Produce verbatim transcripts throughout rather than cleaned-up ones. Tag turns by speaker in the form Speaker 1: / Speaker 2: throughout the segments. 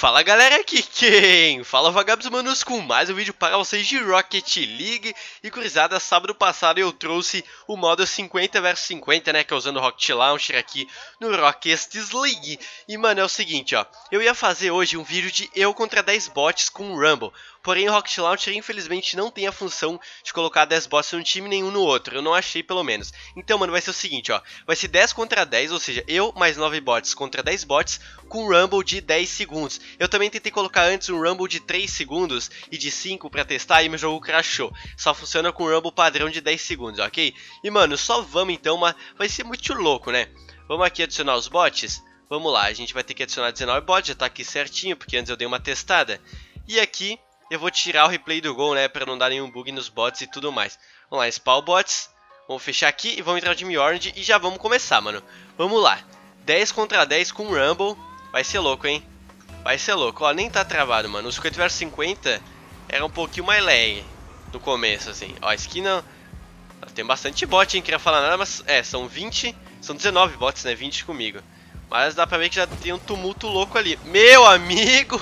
Speaker 1: Fala galera, aqui quem? Fala Vagabos Manos com mais um vídeo para vocês de Rocket League. E gurizada, sábado passado eu trouxe o modo cinquenta versus cinquenta, né, que é usando o Rocket Launcher aqui no Rockets League. E mano, é o seguinte, ó, eu ia fazer hoje um vídeo de eu contra dez bots com o Rumble. Porém o Rocket Launcher infelizmente não tem a função de colocar dez bots num time nenhum no outro, eu não achei pelo menos. Então mano, vai ser o seguinte, ó, vai ser dez contra dez, ou seja, eu mais nove bots contra dez bots com Rumble de dez segundos. Eu também tentei colocar antes um Rumble de três segundos e de cinco pra testar e meu jogo crashou. Só funciona com Rumble padrão de dez segundos, ok? E mano, só vamos então, mas vai ser muito louco, né? Vamos aqui adicionar os bots. Vamos lá, a gente vai ter que adicionar dezenove bots, já tá aqui certinho, porque antes eu dei uma testada. E aqui eu vou tirar o replay do gol, né, pra não dar nenhum bug nos bots e tudo mais. Vamos lá, spawn bots. Vamos fechar aqui e vamos entrar no time Orange e já vamos começar, mano. Vamos lá, dez contra dez com Rumble. Vai ser louco, hein? Vai ser louco. Ó, nem tá travado, mano. O cinquenta versus cinquenta era um pouquinho mais lag no começo, assim. Ó, a esquina tem bastante bot, hein? Queria falar nada, mas é, são vinte, são dezenove bots, né? vinte comigo. Mas dá pra ver que já tem um tumulto louco ali. Meu amigo!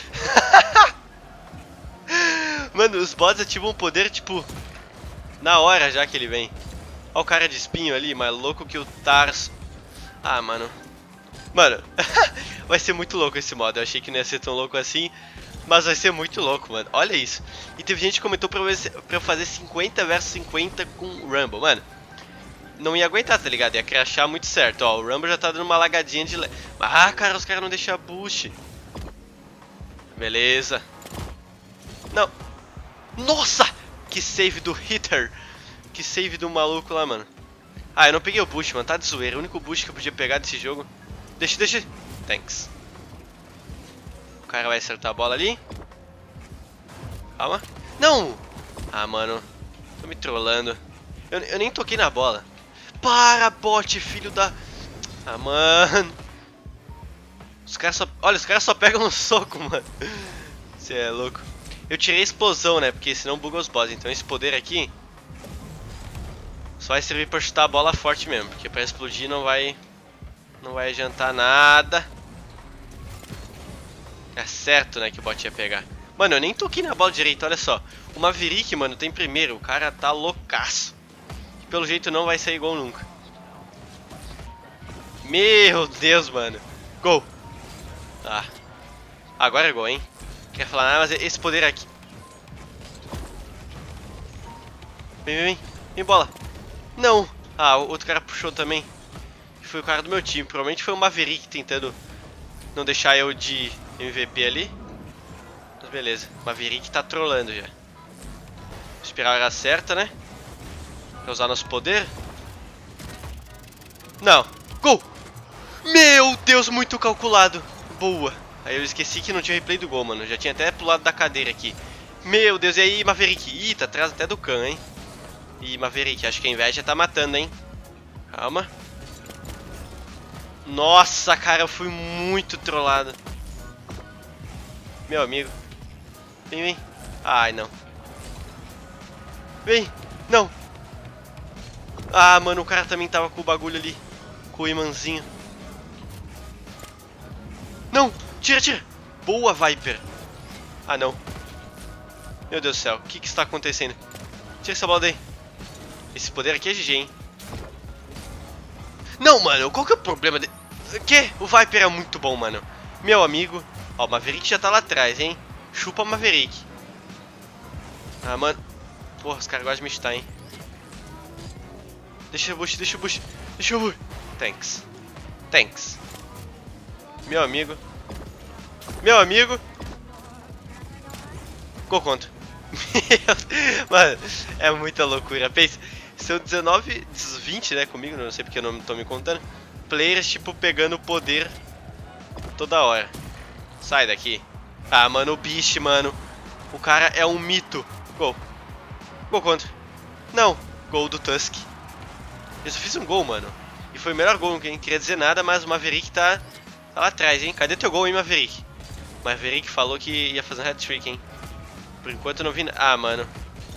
Speaker 1: Mano, os bots ativam o poder, tipo, na hora já que ele vem. Ó o cara de espinho ali, mais louco que o Tarso. Ah, mano. Mano, vai ser muito louco esse modo. Eu achei que não ia ser tão louco assim, mas vai ser muito louco, mano. Olha isso. E teve gente que comentou pra eu, pra eu fazer cinquenta versus cinquenta com Rumble. Mano, não ia aguentar, tá ligado? Ia crashar muito certo. Ó, o Rumble já tá dando uma lagadinha de... Ah, cara, os caras não deixam boost. Beleza. Não. Nossa! Que save do hitter. Que save do maluco lá, mano. Ah, eu não peguei o boost, mano. Tá de zoeira. O único boost que eu podia pegar desse jogo. Deixa, deixa. Thanks. O cara vai acertar a bola ali. Calma. Não! Ah, mano. Tô me trollando. Eu, eu nem toquei na bola. Para, bot, filho da... Ah, mano. Os caras só... Olha, os caras só pegam um soco, mano. Você é louco. Eu tirei a explosão, né? Porque senão buga os bots. Então esse poder aqui só vai servir pra chutar a bola forte mesmo. Porque pra explodir não vai... Não vai adiantar nada. É certo, né, que o bot ia pegar. Mano, eu nem toquei na bola direito, olha só. O Maverick, mano, tem primeiro. O cara tá loucaço. E pelo jeito não vai sair gol nunca. Meu Deus, mano. Gol. Tá. Agora é gol, hein. Quer falar nada, mas esse poder aqui. Vem, vem, vem. Vem, bola. Não. Ah, o outro cara puxou também. Foi o cara do meu time, provavelmente foi o Maverick tentando não deixar eu de M V P ali. Mas beleza, o Maverick tá trolando já. Esperar a hora certa, né? Pra usar nosso poder. Não, gol! Meu Deus, muito calculado. Boa. Aí eu esqueci que não tinha replay do gol, mano. Já tinha até pulado da cadeira aqui. Meu Deus, e aí Maverick? Ih, tá atrás até do Khan, hein? Ih, Maverick, acho que a inveja tá matando, hein? Calma. Nossa, cara, eu fui muito trollado. Meu amigo. Vem, vem. Ai, não. Vem. Não. Ah, mano, o cara também tava com o bagulho ali. Com o imãzinho. Não. Tira, tira. Boa, Viper. Ah, não. Meu Deus do céu. O que que está acontecendo? Tira essa bola daí. Esse poder aqui é G G, hein? Não, mano, qual que é o problema de... Que? O Viper é muito bom, mano. Meu amigo. Ó, o Maverick já tá lá atrás, hein? Chupa o Maverick. Ah, mano. Porra, os caras gostam de me chutar, hein? Deixa o bush, deixa o bush. Deixa o bush. Thanks. Thanks. Meu amigo. Meu amigo. Gol contra. Mano, é muita loucura. Pensa. São dezenove, vinte, né, comigo, não sei porque eu não tô me contando. Players, tipo, pegando poder toda hora. Sai daqui. Ah, mano, o Beast, mano. O cara é um mito. Gol. Gol contra. Não. Gol do Tusk. Eu só fiz um gol, mano. E foi o melhor gol, não queria dizer nada, mas o Maverick tá, tá lá atrás, hein. Cadê teu gol, hein, Maverick? O Maverick falou que ia fazer um hat-trick, hein. Por enquanto eu não vi nada. Ah, mano.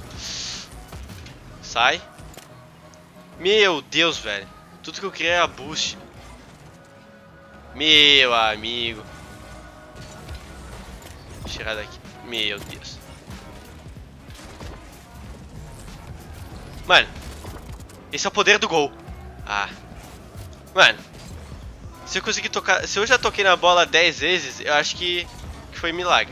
Speaker 1: Sai. Meu Deus, velho. Tudo que eu queria era boost. Meu amigo. Tirar daqui. Meu Deus. Mano. Esse é o poder do gol. Ah. Mano. Se eu conseguir tocar... Se eu já toquei na bola dez vezes, eu acho que, que foi milagre.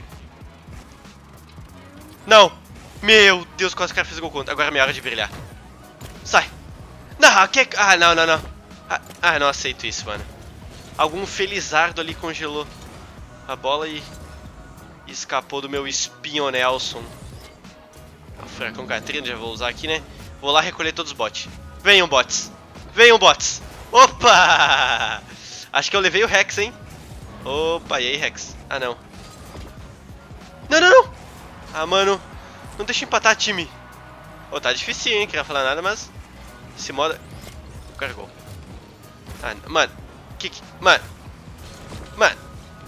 Speaker 1: Não. Meu Deus, quase o cara fez o gol contra. Agora é minha hora de brilhar. Sai. Não, que... Ah, não, não, não. Ah, ah, não aceito isso, mano. Algum felizardo ali congelou a bola e... e escapou do meu espinho Nelson. O furacão Katrina, já vou usar aqui, né? Vou lá recolher todos os bots. Venham, bots. Venham, bots. Opa! Acho que eu levei o Rex, hein? Opa, e aí, Rex? Ah, não. Não, não, não! Ah, mano. Não deixa eu empatar, time. Oh, tá difícil, hein? Queria falar nada, mas... Esse modo... Carregou. Ah, mano. Que que... Mano. Mano.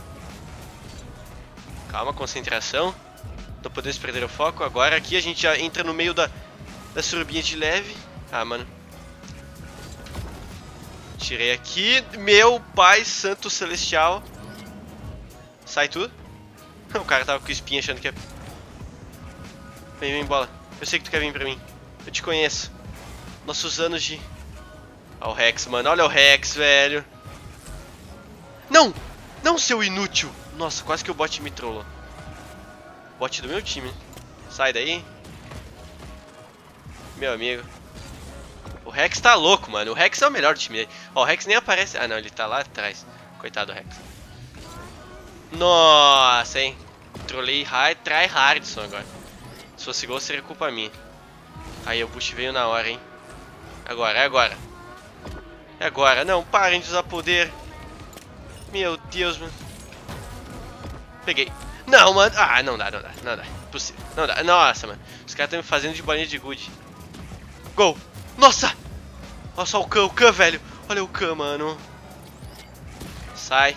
Speaker 1: Calma, concentração. Não podemos perder o foco. Agora aqui a gente já entra no meio da... Da surubinha de leve. Ah, mano. Tirei aqui. Meu pai santo celestial. Sai tudo. O cara tava com espinha achando que é... Vem, vem, bola. Eu sei que tu quer vir pra mim. Eu te conheço. Nossos anos de... Olha o Rex, mano. Olha o Rex, velho. Não! Não, seu inútil! Nossa, quase que o bot me trollou. Bot do meu time. Sai daí. Meu amigo. O Rex tá louco, mano. O Rex é o melhor do time dele. Ó, o Rex nem aparece. Ah, não. Ele tá lá atrás. Coitado do Rex. Nossa, hein. Trolei hard, try hardson agora. Se fosse gol, seria culpa minha. Aí, o Bush veio na hora, hein. Agora, é agora. É agora. Não, parem de usar poder. Meu Deus, mano. Peguei. Não, mano. Ah, não dá, não dá. Não dá. Impossível. Não dá. Nossa, mano. Os caras estão me fazendo de bolinha de gude. Gol. Nossa. Olha só o Khan, o Khan, velho. Olha o Khan, mano. Sai.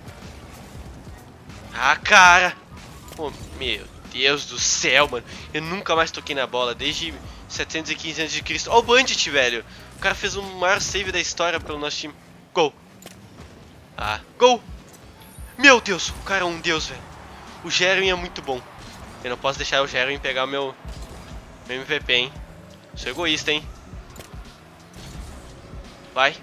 Speaker 1: Ah, cara. Oh, meu Deus do céu, mano. Eu nunca mais toquei na bola desde setecentos e quinze antes de Cristo. Olha o Bandit, velho. O cara fez o maior save da história pelo nosso time. Gol. Ah, gol. Meu Deus, o cara é um deus, velho. O Jeremy é muito bom. Eu não posso deixar o Jeremy pegar o meu, meu M V P, hein. Sou egoísta, hein. Vai.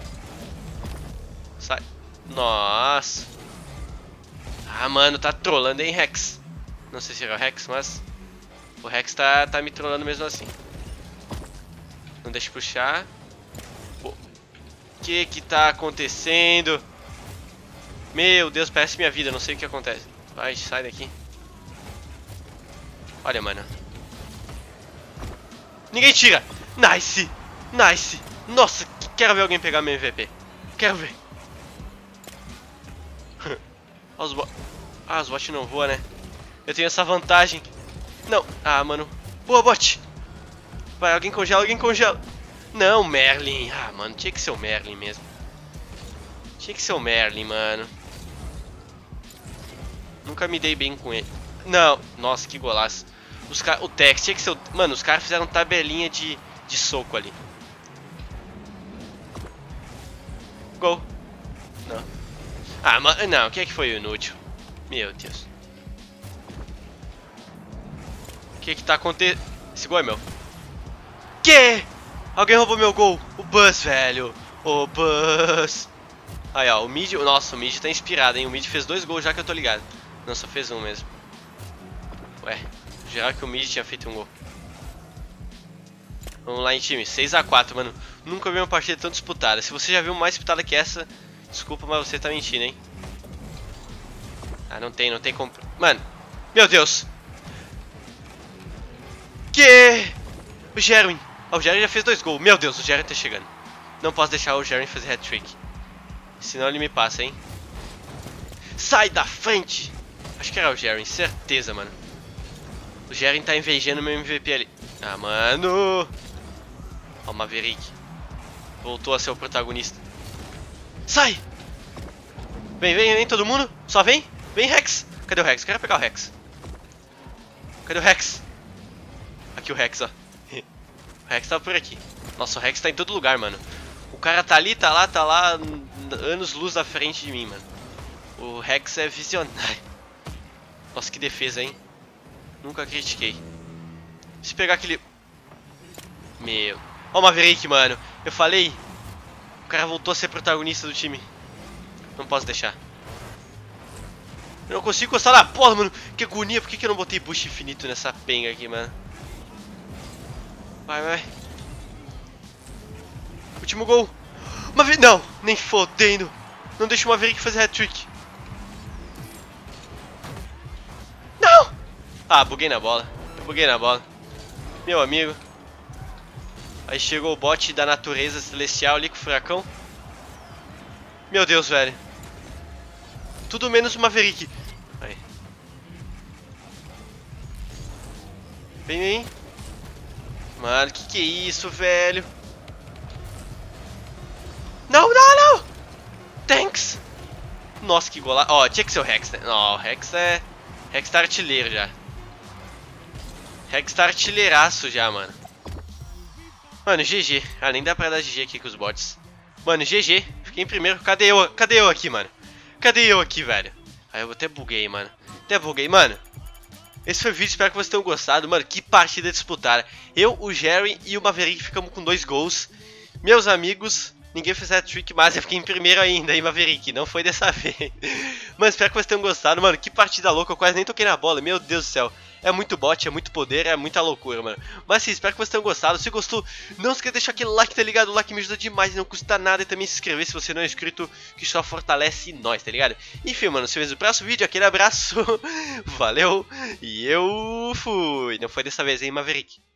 Speaker 1: Sai. Nossa. Ah, mano, tá trollando, hein, Rex. Não sei se era o Rex, mas... O Rex tá, tá me trollando mesmo assim. Não deixa eu puxar. O que que tá acontecendo? Meu Deus, parece minha vida, não sei o que acontece. Vai, sai daqui. Olha, mano. Ninguém tira! Nice! Nice! Nossa, quero ver alguém pegar meu M V P. Quero ver. Os bo... Ah, os bots não voam, né? Eu tenho essa vantagem. Não. Ah, mano. Boa, bot. Vai, alguém congela, alguém congela. Não, Merlin. Ah, mano, tinha que ser o Merlin mesmo. Tinha que ser o Merlin, mano. Nunca me dei bem com ele. Não. Nossa, que golaço. Os car... O Tex tinha que ser o... Mano, os caras fizeram tabelinha de, de soco ali. Gol. Não. Ah, mano, não. Quem é que foi o inútil? Meu Deus. O que que tá acontecendo? Esse gol é meu. Que? Alguém roubou meu gol. O Buzz, velho. O Buzz. Aí, ó. O Mid... Nossa, o Mid tá inspirado, hein. O Mid fez dois gols já que eu tô ligado. Não, só fez um mesmo. Ué. Geral que o Mid tinha feito um gol. Vamos lá em time. seis a quatro, mano. Nunca vi uma partida tão disputada. Se você já viu mais disputada que essa, desculpa, mas você tá mentindo, hein. Ah, não tem, não tem como... Mano. Meu Deus. Que? O Jeremy. Oh, o Jeremy já fez dois gols. Meu Deus, o Jeremy tá chegando. Não posso deixar o Jeremy fazer hat-trick. Senão ele me passa, hein. Sai da frente. Acho que era o Jeremy, certeza, mano. O Jeremy tá invejando meu M V P ali. Ah, mano. Ó, o Maverick. Voltou a ser o protagonista. Sai. Vem, vem, vem, todo mundo. Só vem. Vem, Rex. Cadê o Rex? Quero pegar o Rex. Cadê o Rex? Aqui o Rex, ó. O Rex tá por aqui. Nossa, o Rex tá em todo lugar, mano. O cara tá ali, tá lá, tá lá. Anos luz à frente de mim, mano. O Rex é visionário. Nossa, que defesa, hein? Nunca critiquei. Se pegar aquele... Meu... Ó o Maverick, mano. Eu falei. O cara voltou a ser protagonista do time. Não posso deixar. Eu não consigo gostar da porra, mano. Que agonia. Por que, que eu não botei boost infinito nessa penga aqui, mano? Vai, vai. Último gol. Maverick... Não, nem fodendo. Não deixa o Maverick fazer hat-trick. Não! Ah, buguei na bola. Eu buguei na bola. Meu amigo. Aí chegou o bot da natureza celestial ali com o furacão. Meu Deus, velho. Tudo menos o Maverick. Aí. Vem, vem. Mano, que que é isso, velho? Não, não, não! Thanks! Nossa, que golaço. Ó, oh, tinha que ser o Rex, né? Não, o Rex é... Rex tá artilheiro já. Rex tá artilheiraço já, mano. Mano, G G. Ah, nem dá pra dar G G aqui com os bots. Mano, G G. Fiquei em primeiro. Cadê eu? Cadê eu aqui, mano? Cadê eu aqui, velho? Aí eu até buguei, mano. Até buguei, mano. Esse foi o vídeo, espero que vocês tenham gostado. Mano, que partida disputada. Eu, o Jerry e o Maverick ficamos com dois gols. Meus amigos, ninguém fez hat-trick, mas eu fiquei em primeiro ainda, hein, Maverick. Não foi dessa vez. Mano, espero que vocês tenham gostado. Mano, que partida louca. Eu quase nem toquei na bola. Meu Deus do céu. É muito bot, é muito poder, é muita loucura, mano. Mas sim, espero que vocês tenham gostado. Se gostou, não esqueça de deixar aquele like, tá ligado? O like me ajuda demais, não custa nada. E também se inscrever se você não é inscrito, que só fortalece nós, tá ligado? Enfim, mano, se vê no próximo vídeo, aquele abraço. Valeu, e eu fui. Não foi dessa vez, hein, Maverick.